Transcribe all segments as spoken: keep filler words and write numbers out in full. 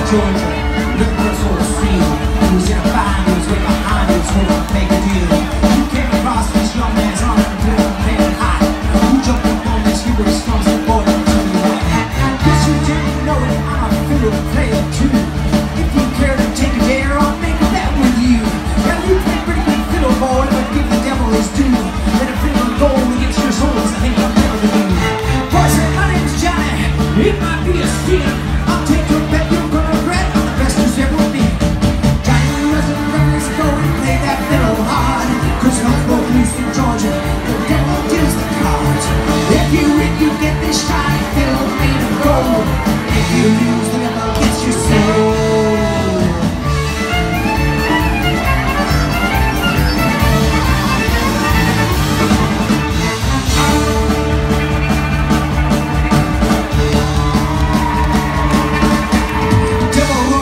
Georgia, looking for sort of scene. He was in a bind, he was way behind, he was hoping to make a deal. You came across this young man's arm and put him playing hot. You jumped up on this, he was from the border and tell me what. Guess you didn't know it, I'm a fiddle player too. If you care to take a dare, I'll make a bet with you. Now you play pretty good fiddle, boy, but give the devil his due. Let a fiddle go against your soul is the thing I'll never do. Boy, say, my name's Johnny, it might be a sin. I'll take your bet, you're gonna regret, I'm the best who's ever been. Johnny wasn't let's go and play that fiddle hard. Cause my police in Georgia, the devil deals the cards. If you win, you get this shiny fiddle made of gold. If you lose, the devil gets your soul.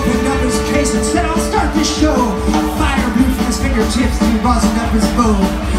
Said I'll start this show. Fire blew from his fingertips and he rosined up his bow.